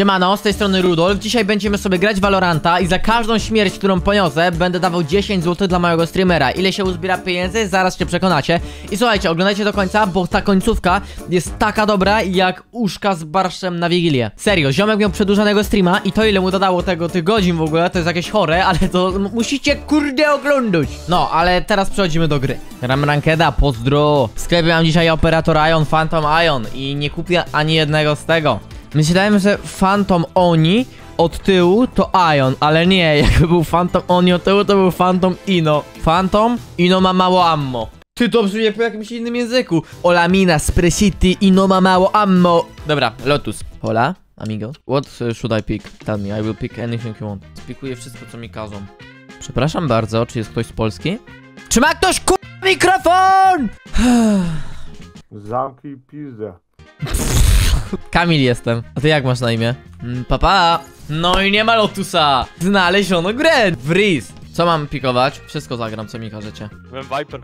Siemano, z tej strony Rudolf. Dzisiaj będziemy sobie grać Valoranta i za każdą śmierć, którą poniosę, będę dawał 10 zł dla mojego streamera. Ile się uzbiera pieniędzy? Zaraz się przekonacie. I słuchajcie, oglądajcie do końca, bo ta końcówka jest taka dobra jak uszka z barszczem na Wigilię. Serio, ziomek miał przedłużonego streama i to ile mu dodało tych godzin w ogóle, to jest jakieś chore, ale to musicie kurde oglądać. No, ale teraz przechodzimy do gry. Gram rankeda, pozdro. W sklepie mam dzisiaj Operator Ion, Phantom Ion i nie kupię ani jednego z tego. Myślałem, że Phantom Oni od tyłu to Ion, ale nie, jakby był Phantom Oni od tyłu, to był Phantom Ino. Phantom Ino ma mało ammo. Ty, to brzmi po jakimś innym języku. Hola mina, Spresity, Ino ma mało ammo. Dobra, Lotus. Hola, amigo. What should I pick? Tell me, I will pick anything you want. Spikuję wszystko, co mi każą. Przepraszam bardzo, czy jest ktoś z Polski? Czy ma ktoś mikrofon? Zamknij pizdę. Kamil jestem. A ty jak masz na imię? Papa. No i nie ma Lotusa. Znaleziono grę. Freeze. Co mam pikować? Wszystko zagram, co mi każecie. Viper.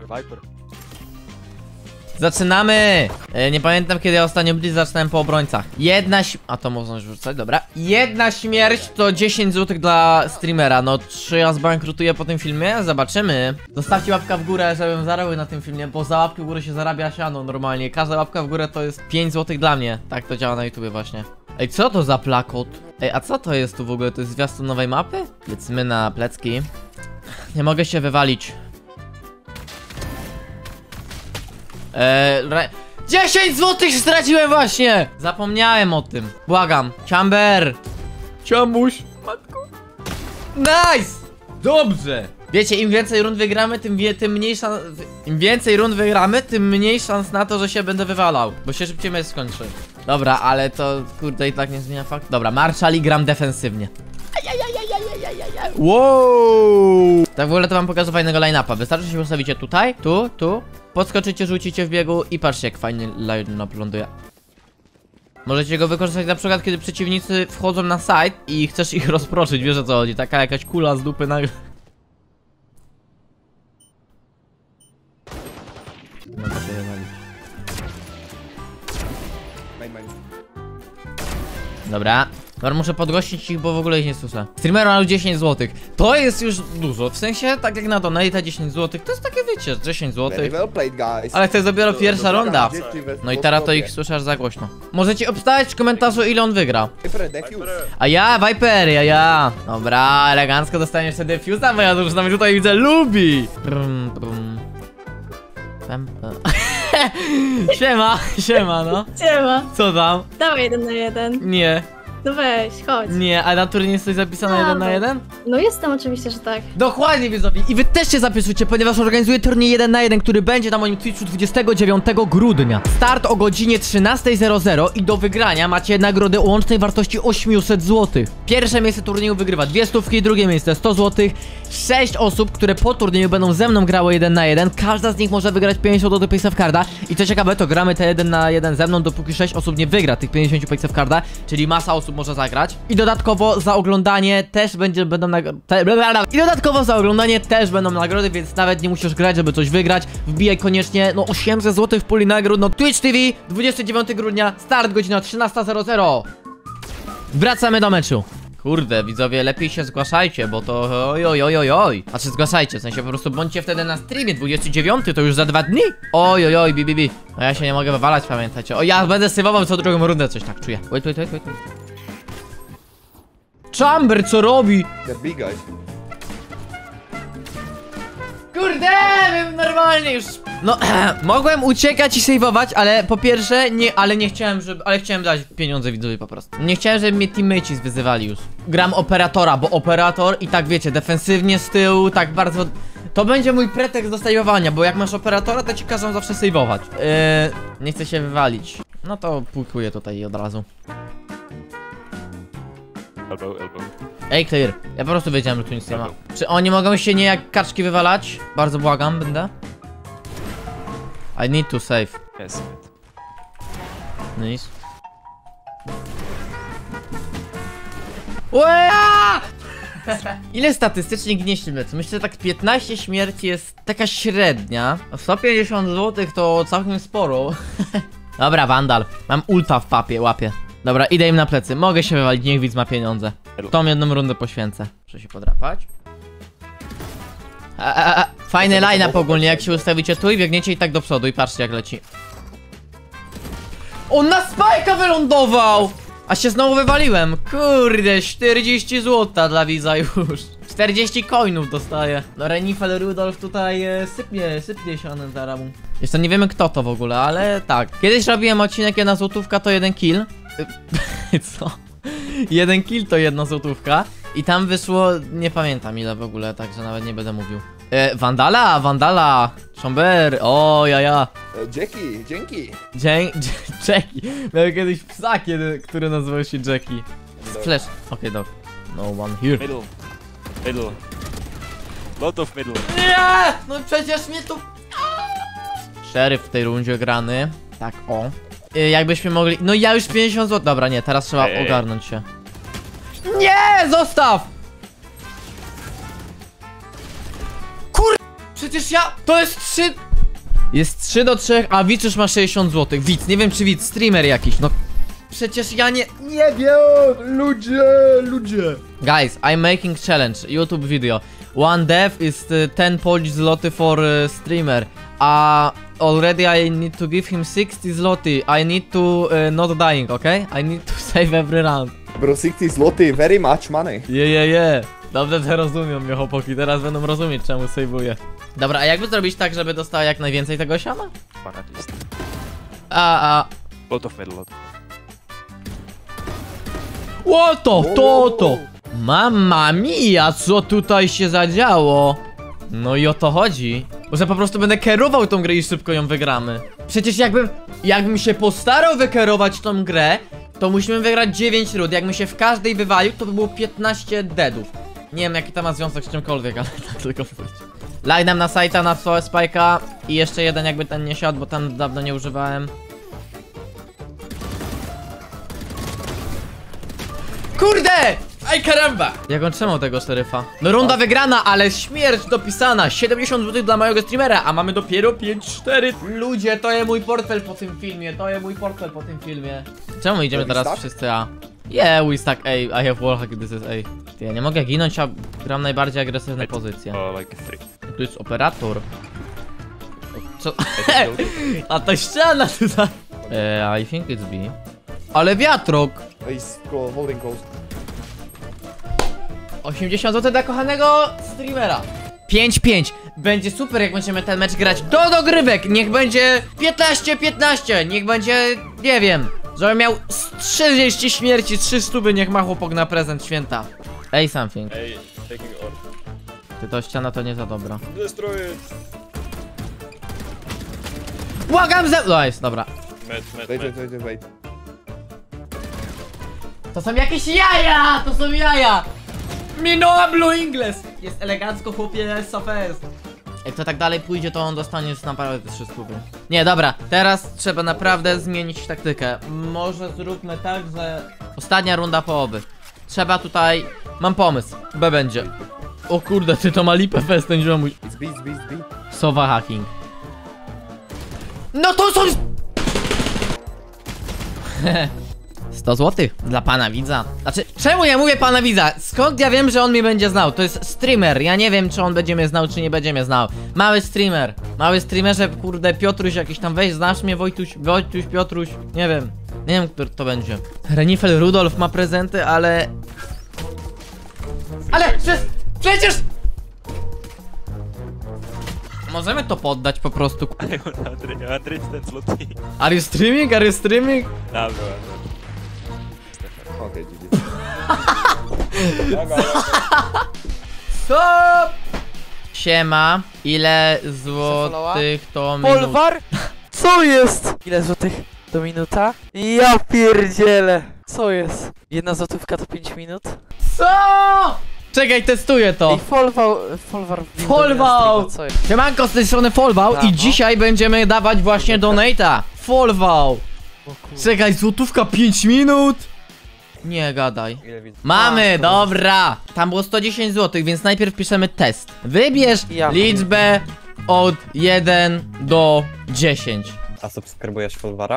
Zaczynamy. Nie pamiętam, kiedy ja ostatnio Blitz zaczynałem po obrońcach. A to można już rzucać, dobra. Jedna śmierć to 10 zł dla streamera. No, czy ja zbankrutuję po tym filmie? Zobaczymy. Zostawcie łapkę w górę, żebym zarobił na tym filmie, bo za łapkę w górę się zarabia siano normalnie. Każda łapka w górę to jest 5 zł dla mnie. Tak to działa na YouTubie właśnie. Ej, co to za plakot? Ej, a co to jest tu w ogóle? To jest zwiastun nowej mapy? Lecimy na plecki. Nie mogę się wywalić. 10 zł straciłem właśnie! Zapomniałem o tym. Błagam. Chamber. Ciamuś. Matko. Nice! Dobrze. Wiecie, im więcej rund wygramy, tym mniej szans... Im więcej rund wygramy, tym mniej szans na to, że się będę wywalał. Bo się szybciej mecz skończy. Dobra, ale to kurde i tak nie zmienia fakt. Dobra, Marshall i gram defensywnie. Wow! Tak w ogóle to wam pokażę fajnego line-upa. Wystarczy, że się ustawicie tutaj, tu. Podskoczycie, rzucicie w biegu i patrzcie, jak fajnie line-up ląduje. Możecie go wykorzystać na przykład, kiedy przeciwnicy wchodzą na site i chcesz ich rozproszyć, wiesz o co chodzi. Taka jakaś kula z dupy nagle. No to się dobra. Dobra, muszę podgościć ich, bo w ogóle ich nie słyszę. Streamer ma 10 zł. To jest już dużo. W sensie, tak jak na donate 10 zł, to jest takie, wiecie, 10 zł. Ale to jest dopiero pierwsza runda. No i teraz to ich słyszę aż za głośno. Możecie obstawiać w komentarzu, ile on wygra. A ja, Viper, ja. Dobra, elegancko dostaniesz sobie defuse'a, bo ja to już nawet tutaj widzę, lubi. Siema, no. Siema. Co tam? Dawaj 1 na 1. Nie. No weź, chodź. Nie, a na turniej jesteś zapisana 1 na 1? No jestem oczywiście, że tak. Dokładnie, widzowie. I wy też się zapisujcie, ponieważ organizuję turniej 1 na 1, który będzie na moim Twitchu 29 grudnia. Start o godzinie 13:00 i do wygrania macie nagrody o łącznej wartości 800 zł. Pierwsze miejsce turnieju wygrywa 2 stówki, drugie miejsce 100 zł. 6 osób, które po turnieju będą ze mną grały 1 na 1. Każda z nich może wygrać 50 zł Paysafe Carda. I co ciekawe, to gramy te 1 na 1 ze mną, dopóki 6 osób nie wygra tych 50 Paysafe Carda, czyli masa osób może zagrać. I dodatkowo za oglądanie też będą nagrody, więc nawet nie musisz grać, żeby coś wygrać. Wbijaj koniecznie, no 800 zł w puli nagród, no Twitch TV, 29 grudnia, start godzina 13:00. Wracamy do meczu. Kurde, widzowie, lepiej się zgłaszajcie, bo to oj. A czy zgłaszajcie, w sensie po prostu bądźcie wtedy na streamie, 29, to już za 2 dni. Oj, bi. No ja się nie mogę wywalać, pamiętajcie. O, ja będę sywował co drugą rundę, coś tak czuję. Wait. Chamber, co robi? Kurde, normalnie już. No, mogłem uciekać i sejwować, ale po pierwsze, nie chciałem, chciałem dać pieniądze widzowi po prostu. Nie chciałem, żeby mnie teammates wyzywali już. Gram operatora, bo operator i tak wiecie, defensywnie z tyłu, tak bardzo. To będzie mój pretekst do sejwowania, bo jak masz operatora, to ci każą zawsze sejwować. Nie chcę się wywalić. No to pukuję tutaj od razu. Elbow. Ej, clear. Ja po prostu wiedziałem, że tu nic nie ma. Czy oni mogą się nie jak kaczki wywalać? Bardzo błagam, będę. I need to save. Yes. Nice. Ueeeee! Ile statystycznie ginie śmierci? Myślę, że tak 15 śmierci jest taka średnia. 150 zł to całkiem sporo. Dobra, Vandal. Mam ulta w łapie. Dobra, idę im na plecy. Mogę się wywalić, niech widz ma pieniądze. Tą jedną rundę poświęcę. Muszę się podrapać. Fajny line-up ogólnie, jak się ustawicie tu i biegniecie i tak do przodu i patrzcie jak leci. On na spajka wylądował! A się znowu wywaliłem. Kurde, 40 zł dla widza już. 40 coinów dostaję. No Renifel Rudolf tutaj sypnie się on zaraz. Jeszcze nie wiemy kto to w ogóle, ale tak. Kiedyś robiłem odcinek 1 złotówka to 1 kill. Co? 1 kill to 1 złotówka. I tam wyszło, nie pamiętam ile w ogóle, także nawet nie będę mówił. Vandala, Chamber, o jaja. Jackie, dzięki. Jackie. Miałem kiedyś psa, który nazywał się Jackie. Flash. Okej, dobra. No one here. Middle. Lot of middle. Nie! No przecież mnie tu... Szeryf w tej rundzie grany. Tak, o. Jakbyśmy mogli... No ja już 50 zł. Dobra, nie, teraz trzeba ogarnąć się. Nie! Zostaw! Przecież ja... To jest 3... Jest 3 do 3, a widz już ma 60 zł. Widz, nie wiem czy widz, streamer jakiś, no... Przecież ja nie wiem, ludzie. Guys, I'm making challenge, YouTube video. One death is 10 Polish zloty for streamer. Already I need to give him 60 zloty. I need to not dying, okay? I need to save every round. Bro, 60 zł, very much money. Yeah. Dobrze, że rozumią mnie chłopaki, teraz będą rozumieć czemu sejwuję. Dobra, a jakby zrobić tak, żeby dostała jak najwięcej tego siana? One at least. Lot of middle. Łoto, to. Mamma mia, co tutaj się zadziało? No i o to chodzi. Że po prostu będę kierował tą grę i szybko ją wygramy. Przecież jakbym się postarał wykierować tą grę, to musimy wygrać 9 rund. Jakbym się w każdej wywalił, to by było 15 deadów. Nie wiem jaki to ma związek z czymkolwiek, ale tak tylko powiedzieć. Line na sajta, na Spike'a i jeszcze jeden jakby ten nie siadł, bo tam dawno nie używałem. Kurde! Aj karamba! Jak on trzymał tego szeryfa? No runda wygrana, ale śmierć dopisana. 70 zł dla mojego streamera, a mamy dopiero 5-4. Ludzie, to jest mój portfel po tym filmie. Czemu idziemy teraz wszyscy A? Yeah, we stuck A. I have wallhack, this is A. Ja nie mogę ginąć, a gram najbardziej agresywne pozycje. Like 3. Tu jest operator. Co? A to ściana tutaj. I think it's B. Ale wiatrok! He's holding close. 80 zł dla kochanego streamera. 5-5. Będzie super jak będziemy ten mecz grać do dogrywek. Niech będzie 15-15. Niech będzie, nie wiem, żebym miał 30 śmierci, 3 stówy. Niech ma chłopak na prezent święta. Ej, something. Hey, taking orb. Ty to ściana to nie za dobra. Destroy it. Błagam ze... No jest, dobra. Wait. To są jakieś jaja! To są jaja! Minąłem Blue Ingles! Jest elegancko, chłopie, safest. Jak to tak dalej pójdzie, to on dostanie naprawdę te 3 stówy. Nie, dobra, teraz trzeba naprawdę zmienić taktykę. Może zróbmy tak, że... Ostatnia runda połowy. Trzeba tutaj... Mam pomysł. B będzie. O kurde, ty to ma lipę fest, ten ziomuś. It's B. Sowa hacking. No to są... 100 zł dla pana widza. Znaczy, czemu ja mówię pana widza? Skąd ja wiem, że on mnie będzie znał? To jest streamer. Ja nie wiem, czy on będzie mnie znał, czy nie będzie mnie znał. Mały streamer. Mały streamerze, kurde, Piotruś jakiś tam. Weź, znasz mnie, Wojtuś, Piotruś. Nie wiem. Nie wiem, który to będzie. Renifel Rudolf ma prezenty, ale... Przecież... Możemy to poddać po prostu. 110 zloty. Are you streaming? Nah, bro. Okay, GG. Co? Siema. Ile złotych to minut? Polwar? Co jest? Ile złotych do minuta? Ja pierdzielę. Co jest? 1 złotówka to 5 minut? Co? Czekaj, testuję to. Ej, Folwar. Folwał! Co jest? Siemanko, z tej strony Folwał i dzisiaj będziemy dawać właśnie donate'a. Folwał. O kurde. Czekaj, złotówka 5 minut? Nie gadaj. Mamy, dobra. Tam było 110 zł, więc najpierw piszemy test. Wybierz Ja. liczbę od 1 do 10. A subskrybujesz Folwara?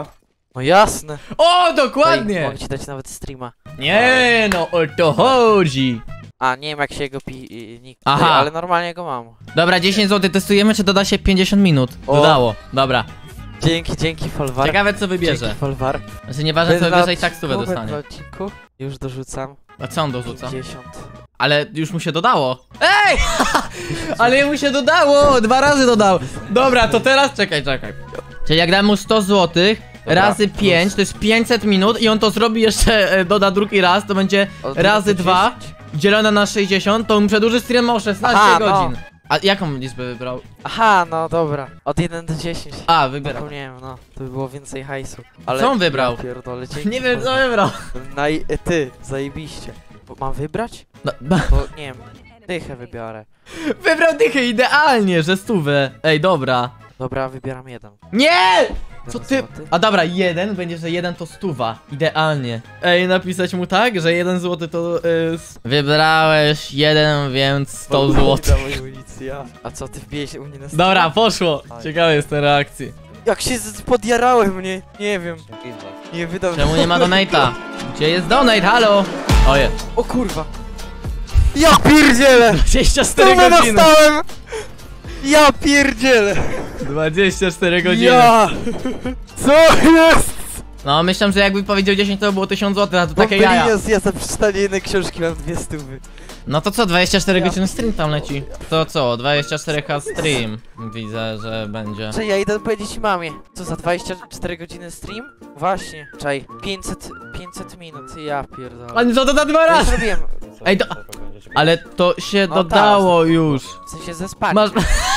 No jasne. O, dokładnie! Mogę ci dać nawet streama. Nie no, o to chodzi. A, nie wiem jak się jego nick. Aha. Ale normalnie go mam. Dobra, 10 zł testujemy, czy doda się 50 minut. O. Dodało, dobra. Dzięki Folwar. Ciekawe co wybierze. Dzięki Folwar. Znaczy nieważne co wybierze i tak stówę Będę na dostanie. odcinku. Już dorzucam. A co on dorzuca? 50. Ale już mu się dodało. Ej! Ale mu się dodało! 2 razy dodał. Dobra, to teraz czekaj. Czyli jak dam mu 100 zł razy 5, to jest 500 minut i on to zrobi jeszcze, doda drugi raz, to będzie Od razy 1 do 2 10. dzielone na 60, to mu przedłuży stream o 16 Aha, godzin. A jaką liczbę wybrał? Aha, no dobra. Od 1 do 10. A, wybieram. Zapomniałem, no. To by było więcej hajsu. Ale Co on wybrał? Ja pierdolę, dzięki, Nie wiem co Folwar. wybrał. Ty, zajebiście. Bo mam wybrać? No, To nie wiem. Dychę wybiorę. wybrał dychę idealnie, że stówę. Ej, dobra. Dobra, wybieram 1. Nie! Co ty? Złoty. A dobra, 1, będzie, że 1 to 100. Idealnie. Ej, napisać mu tak, że 1 zł to wybrałeś 1, więc 100 zł. Dawaj amunicja. A co, ty wbijesz u mnie na stronę? Dobra, poszło. Ciekawe jest ten reakcji. Jak się podjarałem, nie wiem. Nie wydam. Czemu nie ma donate'a? Gdzie jest donate? Halo? O jest. O kurwa. Ja pierdzielę! 24 Stówę godziny. dostałem! Ja pierdzielę! 24 godziny. Ja! Co jest? No, myślę, że jakby powiedział 10, to by było 1000 zł, a to Bo takie jaja. ja za przeczytanie jednej książki mam 2 stówy. No to co, 24 Ja godziny stream tam leci. To co, 24K stream. Widzę, że będzie. Czekaj, ja idę powiedzieć mamie. Co za 24 godziny stream? Właśnie. Czekaj, 500 minut, ja pierdolę. Ale co to na 2 Ja razy? zrobiłem. Ej, to... Ale to się No dodało już. W sensie ze spać. Masz...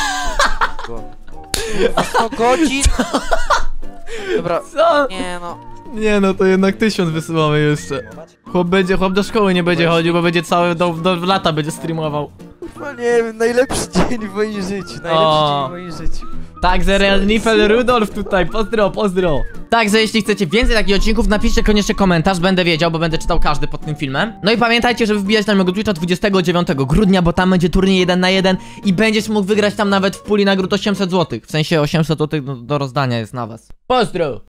100 godzin? Dobra, Co? nie no. Nie no, to jednak 1000 wysyłamy jeszcze. Chłop do szkoły nie będzie chodził, bo będzie całe do lata będzie streamował. No nie wiem, najlepszy dzień w moim życiu. Najlepszy O. dzień w moim życiu. Także Real Nifel Rudolf tutaj, pozdro. Także jeśli chcecie więcej takich odcinków, napiszcie koniecznie komentarz, będę wiedział, bo będę czytał każdy pod tym filmem. No i pamiętajcie, żeby wbijać na mojego Twitcha 29 grudnia, bo tam będzie turniej 1 na 1 i będziesz mógł wygrać tam nawet w puli nagród 800 zł. W sensie 800 zł do rozdania jest na was. Pozdro!